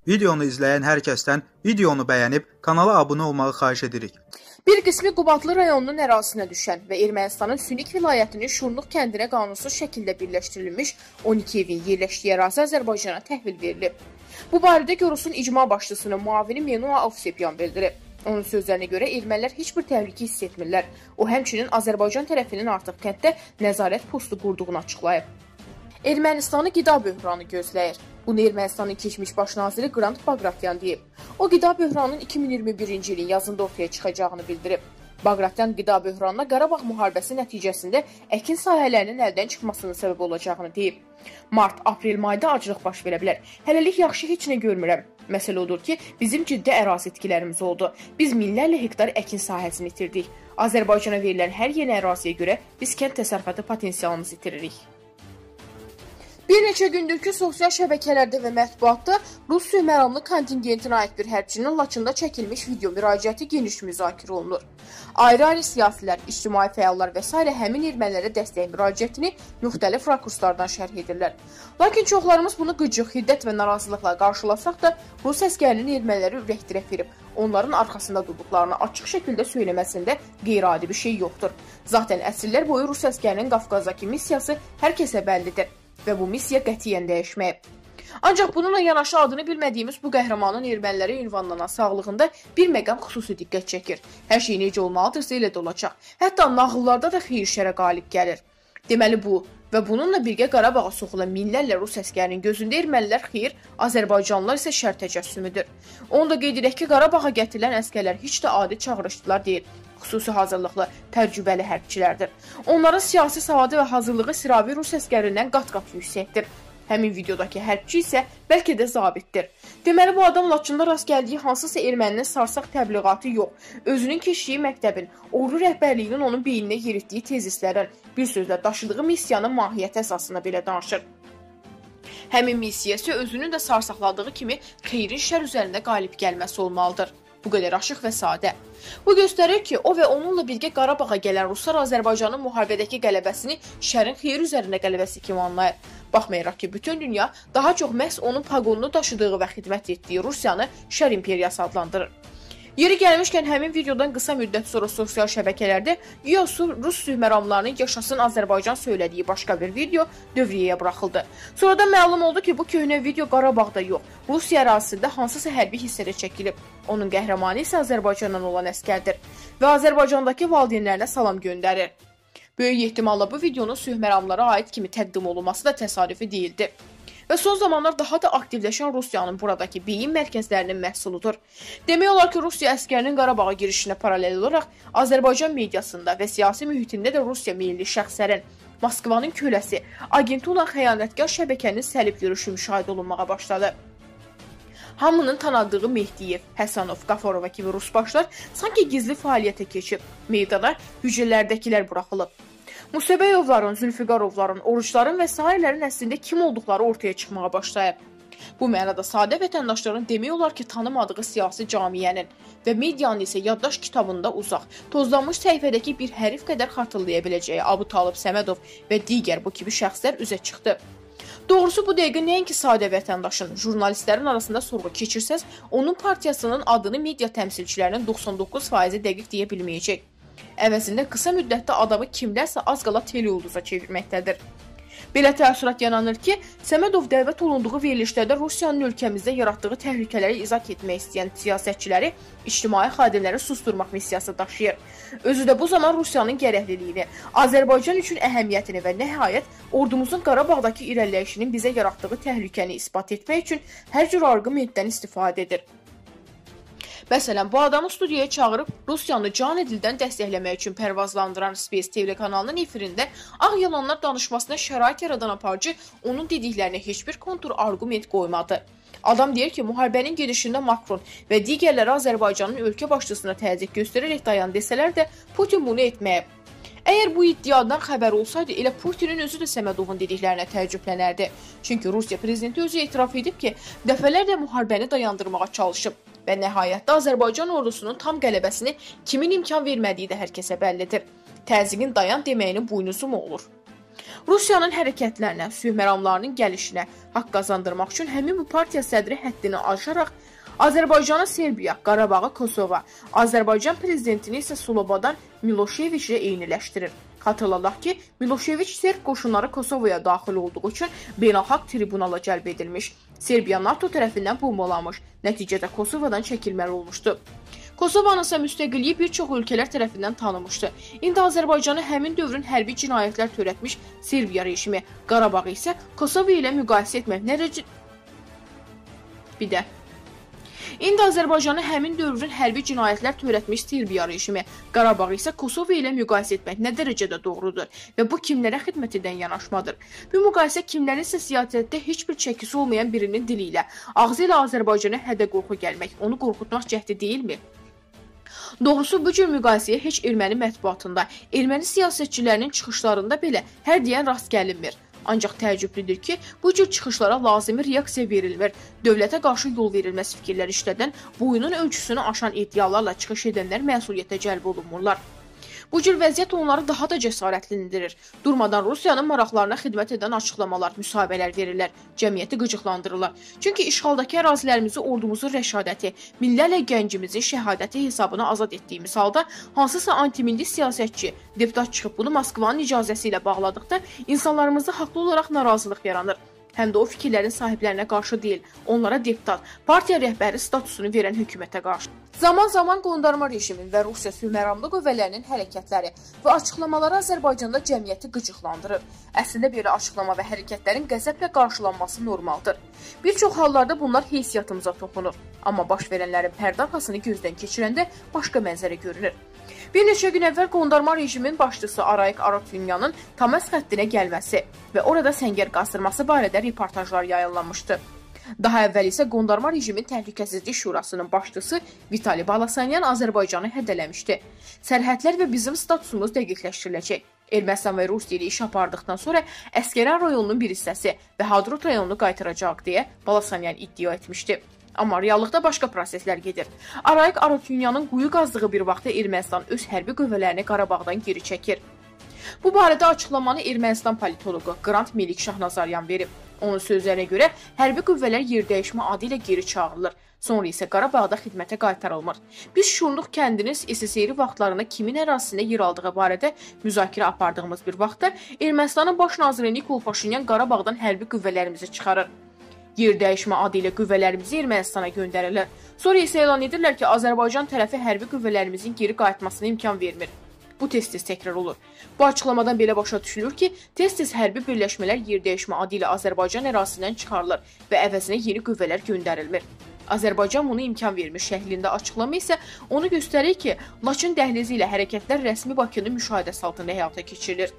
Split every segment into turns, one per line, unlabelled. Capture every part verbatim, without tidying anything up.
Videonu izləyən hər kəsdən videonu bəyənib kanala abunə olmağı xahiş edirik.
Bir qismi Qubadlı rayonunun ərazisinə düşən və Ermənistanın Sünik vilayətinin Şurnluq kəndinə qanunsuz şəkildə birləşdirilmiş on iki evin yerləşdiyi ərazi Azərbaycana təhvil verilib. Bu barədə Gorusun icma başçısının müavini Menua Avsepyan bildirib. Onun sözlərinə görə ermənilər heç bir təhlükə hiss etmirlər. O həmçinin Azərbaycan tərəfinin artıq kənddə nəzarət postu qurduğunu açıqlayıb. Ermənistanı qida böhranı gözləyir. Bunu Ermənistanın keçmiş baş naziri Qrant Baqratyan deyib. O, qida böhranının iki min iyirmi birinci ilin yazında ortaya çıxacağını bildirib. Baqratyan qida böhranına Qarabağ müharibəsi nəticəsində əkin sahələrinin əldən çıxmasının səbəb olacağını deyib. Mart, aprel, mayda aclıq baş verə bilər. Hələlik yaxşı heç nə görmürəm. Məsələ odur ki, bizim ciddi ərazi itkilərimiz oldu. Biz minlərlə hektar əkin sahəsini itirdik. Azərbaycana verilən hər yeni əraziyə görə biz kənd təsərrüfatı potensialımızı itiririk. Bir neçə gündür ki, sosial şəbəkələrdə və mətbuatda Rus sülhməramlı kontingentinə aid bir hərbçinin Laçında çəkilmiş video müraciəti geniş müzakirə olunur. Ayrı-ayrı siyasilər, ictimai fəallar və s. həmin ermənilərə dəstək müraciətini müxtəlif rakurslardan şərh edirlər. Lakin çoxlarımız bunu qıcıq, hiddət və narazılıqla qarşılasaq da, Rus əskərinin erməniləri ürəkdirək verib, onların arxasında durduqlarını açıq şəkildə söyləməsində qeyri-adi bir şey yoxdur. Zaten əsrlər boyu Rus əskərinin Qafqazdakı missiyası hər kəsə bəllidir. Və bu missiya qətiyyən dəyişməyib. Ancaq bununla yanaşı adını bilmədiyimiz bu qəhrəmanın ermənilərə ünvanlanan sağlığında bir məqam xüsusi diqqət çəkir. Hər şey necə olmalıdırsa elə də olacaq. Hətta nağıllarda da xeyir şərə qalib gəlir. Deməli bu və bununla birgə Qarabağa soxulan minlərlə Rus əskərinin gözündə ermənilər xeyir, Azərbaycanlılar isə şər təcəssümüdür. Onu da qeyd edək ki, Qarabağa gətirilən əskərlər heç də adi çağırışçılar deyil. Xüsusi hazırlıqlı, təcrübəli hərbçilərdir. Onların siyasi savadı və hazırlığı sıravi Rus əskərindən qat-qat yüksəkdir. Həmin videodakı hərbçi isə bəlkə də zabitdir. Deməli, bu adam Laçında rast gəldiyi hansısa erməninin sarsaq təbliğatı yox, özünün keçdiyi məktəbin, ordu rəhbərliyinin onun beyninə yeritdiyi tezislərin, bir sözlə daşıdığı missiyanın mahiyyəti əsasında belə danışır. Həmin missiyası özünün də sarsaqladığı kimi xeyrin şər üzərində qalib gəlməsi olmalıdır. Bu qədər aşıq və sadə. Bu göstərir ki, o və onunla birgə Qarabağa gələn Ruslar Azərbaycanın müharibədəki qələbəsini şərin xeyir üzərində qələbəsi kimi anlayır. Baxmayaraq ki, bütün dünya daha çox məhz onun paqonunu daşıdığı və xidmət etdiyi Rusiyanı şər imperiyası adlandırır. Yeri gəlmişkən həmin videodan qısa müddət sonra sosial şəbəkələrdə Yosu Rus sülhməramlarının yaşasın Azərbaycan söylədiyi başqa bir video dövriyyəyə buraxıldı. Sonradan məlum oldu ki, bu köhnə video Qarabağda yox, Rusiya ərazisində hansısa hərbi hissədə çəkilib. Onun qəhrəmanı isə Azərbaycandan olan əskərdir və Azərbaycandakı valideynlərinə salam göndərir. Böyük ehtimalla bu videonun sülhməramlara aid kimi təqdim olunması da təsadüfi deyildi. Və son zamanlar daha da aktivləşən Rusiyanın buradakı beyin mərkəzlərinin məhsuludur. Demək olar ki, Rusiya əskərinin Qarabağa girişinə paralel olaraq Azərbaycan mediasında və siyasi mühitində də Rusiya meyilli şəxslərin, Moskvanın köləsi, agenti olan xəyanətkar şəbəkənin səlib yürüşü müşahidə olunmağa başladı. Hamının tanıdığı Mehdiyev, Həsanov, Qafarova kimi Rus başlar sanki gizli fəaliyyətə keçib, meydana hücrələrdəkilər buraxılıb. Musebeyovların, Zülfiqarovların, Oruçların və s.lərin əslində kim olduqları ortaya çıxmağa başlayıb. Bu mənada sadə vətəndaşların demək olar ki, tanımadığı siyasi camiyənin və medianın isə yaddaş kitabında uzaq, tozlanmış səhifədəki bir hərif qədər xatırlaya biləcəyi Abu Talib Səmədov və digər bu kimi şəxslər üzə çıxdı. Doğrusu bu dəqiqə nəinki sadə vətəndaşın, jurnalistlərin arasında sorğu keçirsəz, onun partiyasının adını media təmsilçilərinin doxsan doqquz faizi dəqiq deyə bilməyəcək. Əvəzində qısa müddətdə adamı kimlərsə az qala teleyulduza çevirməkdədir. Belə təəssürat yaranır ki, Səmədov dəvət olunduğu verilişlərdə Rusiyanın ölkəmizdə yaratdığı təhlükələri izah etmək istəyən siyasətçiləri, ictimai xadimləri susturmaq missiyası daşıyır. Özü də bu zaman Rusiyanın gərəkliliyini, Azərbaycan üçün əhəmiyyətini və nəhayət ordumuzun Qarabağdakı irəliləyişinin bizə yaratdığı təhlükəni isbat etmək üçün hər cür arqumentdən istifadə edir. Məsələn, bu adamı studiyaya çağırıb Rusiyanı canı dildən dəstəkləmək üçün pərvazlandıran Space T V kanalının efirində ağ yalanlar danışmasına şərait yaradan aparıcı onun dediklərinə heç bir kontur arqument qoymadı. Adam deyir ki, müharibənin gedişində Makron və digərləri Azərbaycanın ölkə başçısına təzyiq göstərərək dayan desələr də Putin bunu etməyib. Əgər bu iddiadan xəbər olsaydı, elə Putinin özü də Səmədovun dediklərinə təəccüblənərdi. Çünki Rusiya prezidenti özü etiraf edib ki, dəfələrlə müharibəni dayandırmağa çalışıb. Və nəhayətdə Azərbaycan ordusunun tam qələbəsini kimin imkan vermədiyi də hər kəsə bəllidir. Təzyiqin dayan deməyinin buynuzu mu olur? Rusiyanın hərəkətlərinə, sülh məramlarının gəlişinə haqq qazandırmaq üçün həmin bu partiya sədri həddini aşaraq Azərbaycanı Serbiya, Qarabağı Kosova, Azərbaycan prezidentini isə Slobodan Miloševiç ilə eyniləşdirir. Xatırladaq ki, Miloševiç Serb qoşunları Kosovaya daxil olduğu üçün beynəlxalq tribunala cəlb edilmiş. Serbiya NATO tərəfindən bombalanmış, nəticədə Kosovadan çəkilməli olmuşdu. Kosovanın isə müstəqilliyi bir çox ölkələr tərəfindən tanınmışdı. İndi Azərbaycanı həmin dövrün hərbi cinayətlər törətmiş Serbiya rejimi, Qarabağı isə Kosova ilə müqayisə etmək nərəcə... Bir də. İndi Azərbaycanı həmin dövrün hərbi cinayətlər törətmiş Serbiya rejimi, Qarabağı isə Kosova ilə müqayisə etmək nə dərəcədə doğrudur və bu kimlərə xidmət edən yanaşmadır? Bu müqayisə kimlərin isə siyasətdə heç bir çəkisi olmayan birinin dili ilə, ağzı ilə Azərbaycana hədə-qorxu gəlmək, onu qorxutmaq cəhdi deyilmi? Doğrusu bu cür müqayisəyə heç erməni mətbuatında, erməni siyasətçilərinin çıxışlarında belə hər deyən rast gəlinmir. Ancaq təəccüblüdür ki, bu cür çıxışlara lazımi reaksiya verilmir. Dövlətə qarşı yol verilməz fikirlər işlədən, boyunun ölçüsünü aşan iddialarla çıxış edənlər məsuliyyətə cəlb olunmurlar. Bu cür vəziyyət onları daha da cəsarətləndirir. Durmadan Rusiyanın maraqlarına xidmət edən açıqlamalar, müsahibələr verirlər, cəmiyyəti qıcıqlandırırlar. Çünki işğaldakı ərazilərimizi ordumuzun rəşadəti, minlərlə gəncimizin şəhadəti hesabına azad etdiyimiz halda hansısa antimilli siyasətçi, deputat çıxıb bunu Moskvanın icazəsi ilə bağladıqda insanlarımızda haqlı olaraq narazılıq yaranır. Həm də o fikirlərin sahiblərinə qarşı deyil, onlara deputat, partiya rəhbəri statusunu verən hökumətə qarşı. Zaman-zaman qondarma rejimin və Rusiya sülh məramlı qüvvələrinin hərəkətləri və açıqlamaları Azərbaycanda cəmiyyəti qıcıqlandırır. Əslində belə açıqlama və hərəkətlərin qəzəblə qarşılanması normaldır. Bir çox hallarda bunlar heysiyyatımıza toxunur. Amma baş verənlərin pərdə arxasını gözdən keçirəndə başqa mənzərə görünür. Bir neçə gün əvvəl qondarma rejimin başçısı Arayik Arutyunyanın Tamas xəttinə gəlməsi və orada səngər qazdırması barədə reportajlar yayınlanmışdı. Daha əvvəl isə qondarma rejimin Təhlükəsizlik Şurasının başçısı Vitali Balasanyan Azərbaycanı hədələmişdi. Sərhədlər və bizim statusumuz dəqiqləşdiriləcək. Ermənistan və Rusiya ilə iş apardıqdan sonra Əskəran rayonunun bir hissəsi və Hadrut rayonunu qaytaracaq deyə Balasanyan iddia etmişdi. Amma reallıqda başqa proseslər gedir. Arayik Arutyunyanın quyu qazdığı bir vaxtda Ermənistan öz hərbi qüvvələrini Qarabağdan geri çəkir. Bu barədə açıqlamanı Ermənistan politoloqu Qrant Melik Şahnazaryan verib. Onun sözlərinə görə hərbi qüvvələr yerdəyişmə adı ilə geri çağırılır. Sonra isə Qarabağda xidmətə qaytarılmır. Biz Şurnluq kəndinin S S R vaxtlarında kimin ərazisində yer aldığı barədə müzakirə apardığımız bir vaxtda Ermənistanın baş naziri Nikol Paşinyan Qarabağdan hərbi qüvvələrimizi çıxarır. Yerdəyişmə adı ilə qüvvələrimizi Ermənistana göndərirlər. Sonra isə elan edirlər ki, Azərbaycan tərəfi hərbi qüvvələrimizin geri qayıtmasına imkan vermir. Bu tez-tez təkrar olur. Bu açıqlamadan belə başa düşülür ki, tez-tez hərbi birləşmələr yerdəyişmə adı ilə Azərbaycan ərazisindən çıxarılır və əvəzinə yeni qüvvələr göndərilir. Azərbaycan bunu imkan vermiş şəklində açıqlama isə onu göstərir ki, Laçın dəhlizi ilə hərəkətlər rəsmi Bakının müşahidəsi altında həyata keçirilir.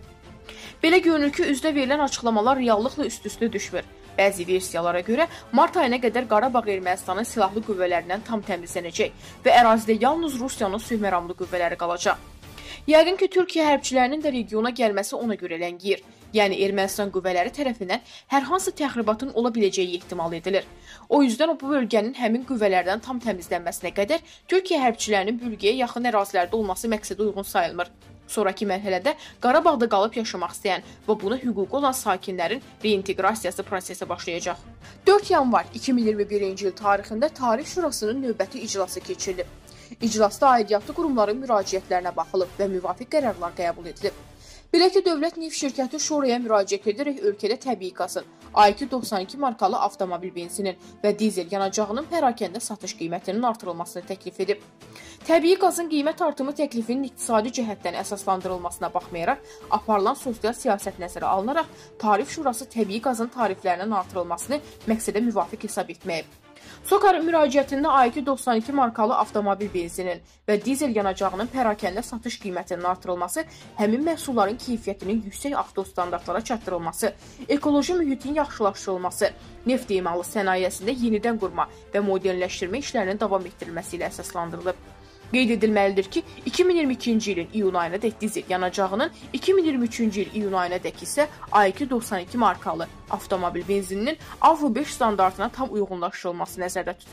Belə görünür ki, üzdə verilən açıqlamalar reallıqla üst-üstə düşmür. Bəzi versiyalara görə mart ayına qədər Qarabağ Ermənistanın silahlı qüvvələrindən tam təmizlənəcək və ərazidə yalnız Rusiyanın sülh məramlı qüvvələri qalacaq. Yəqin ki, Türkiyə hərbçilərinin də regiona gəlməsi ona görə ləngiyir. Yəni Ermənistan qüvvələri tərəfindən hər hansı təxribatın ola biləcəyi ehtimal edilir. O yüzdən bu bölgənin həmin qüvvələrdən tam təmizlənməsinə qədər Türkiyə hərbçilərinin bölgəyə yaxın ərazilərdə olması məqsədə uyğun sayılmır. Sonrakı mərhələdə Qarabağda qalıb yaşamaq istəyən və buna hüququ olan sakinlərin reinteqrasiyası prosesi başlayacaq. dörd yanvar iki min iyirmi birinci il tarixində Tarix Şurasının növbəti iclası keçirilib. İclasda aidiyyatlı qurumların müraciətlərinə baxılıb və müvafiq qərarlar qəbul edilib. Belə ki, Dövlət Neft Şirkəti Şuraya müraciət edərək ölkədə təbii qazın, A iki doxsan iki markalı avtomobil benzinin və dizel yanacağının pərakəndə satış qiymətinin artırılmasını təklif edib. Təbii qazın qiymət artımı təklifinin iqtisadi cəhətdən əsaslandırılmasına baxmayaraq, aparılan sosial siyasət nəzərə alınaraq, Tarif Şurası təbii qazın tariflərinin artırılmasını məqsədə müvafiq hesab etməyib. SOCAR müraciətində A iki doxsan iki markalı avtomobil benzinin və dizel yanacağının pərakəndə satış qiymətinin artırılması, həmin məhsulların keyfiyyətinin yüksək avtostandartlara çatdırılması, ekoloji mühitin yaxşılaşdırılması, neft emalı sənayesində yenidən qurma və modernləşdirmə işlərinin davam etdirilməsi ilə əsaslandırılıb. Qeyd edilməlidir ki, iki min iyirmi ikinci ilin iyun ayınadək dizel yanacağının, iki min iyirmi üçüncü il iyun ayınadək isə A iki doxsan iki markalı avtomobil benzininin Avro beş standartına tam uyğunlaşdırılması nəzərdə tutulur.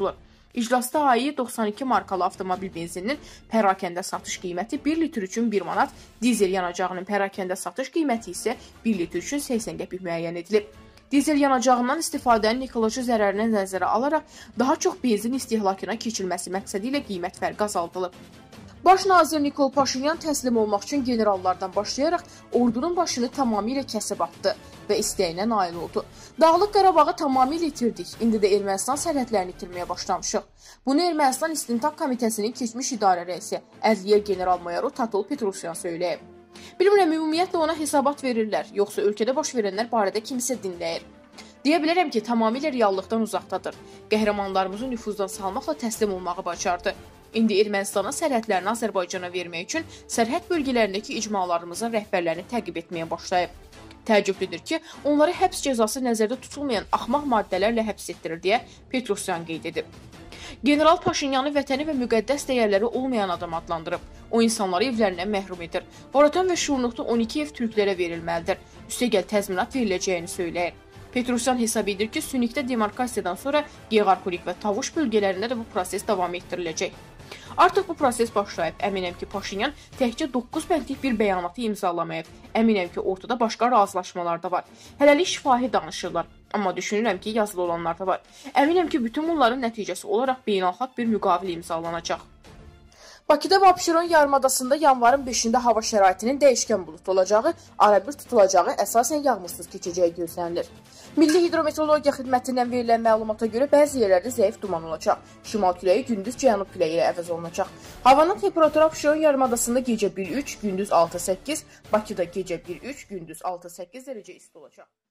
İclasda A İ doxsan iki markalı avtomobil benzininin pərakəndə satış qiyməti bir litr üçün bir manat, dizel yanacağının pərakəndə satış qiyməti isə bir litr üçün səksən qəpik müəyyən edilib. Dizel yanacağından istifadənin ekoloji zərərini nəzərə alaraq daha çox benzin istehlakına keçilməsi məqsədi ilə qiymət fərqi azaldılıb. Baş nazir Nikol Paşinyan təslim olmaq üçün generallardan başlayaraq ordunun başını tamamilə kəsib atdı və istəyinə nail oldu. Dağlıq Qarabağı tamamilə itirdik, indi də Ermənistan sərhədlərini itirməyə başlamışıq. Bunu Ermənistan İstintaq Komitəsinin keçmiş idarə rəisi Ədliyyə general-mayoru Tatıl Petrosyan söyləyib. Bilmirəm, ümumiyyətlə ona hesabat verirlər, yoxsa ölkədə baş verənlər barədə kimsə dinləyir. Deyə bilərəm ki, tamamilə reallıqdan uzaqdadır. Qəhrəmanlarımızı nüfuzdan salmaqla təslim olmağı bacardı. İndi Ermənistanın sərhədlərini Azərbaycana vermək üçün sərhəd bölgələrindəki icmalarımızın rəhbərlərini təqib etməyə başlayıb. Təəccüblüdür ki, onları həbs cəzası nəzərdə tutulmayan axmaq maddələrlə həbs etdirir deyə Petrosyan qeyd edib. General Paşinyanı vətəni və müqəddəs dəyərləri olmayan adam adlandırıb. O insanları evlərindən məhrum edir. Baraton və Şurnukda on iki ev türklərə verilməlidir. Üstəgəl təzminat veriləcəyini söyləyir. Petrosyan hesab edir ki, Sünikdə demarkasiyadan sonra Yeğarkulik və Tavuş bölgələrində də bu proses davam etdiriləcək. Artıq bu proses başlayıb. Əminəm ki, Paşinyan təkcə doqquz bəndlik bir bəyanatı imzalamayıb. Əminəm ki, ortada başqa razılaşmalar da var. Hələlik şifahi danışırlar. Amma düşünürəm ki, yazılı olanlar da var. Əminəm ki, bütün bunların nəticəsi olaraq beynəlxalq bir müqavilə imzalanacaq. Bakıda və Abşeron yarımadasında yanvarın beşində hava şəraitinin dəyişkən buludlu olacağı, arabir tutulacağı, əsasən yağmursuz keçəcəyi gözlənilir. Milli Hidrometeorologiya Xidmətindən verilən məlumata görə bəzi yerlərdə zəif duman olacaq. Şimal küləyi gündüz cənub küləyi ilə əvəz olunacaq. Havanın temperaturu Abşeron yarımadasında gecə bir üç, gündüz altı səkkiz, Bakıda gecə bir üç, gündüz altı səkkiz dərəcə isti olacaq.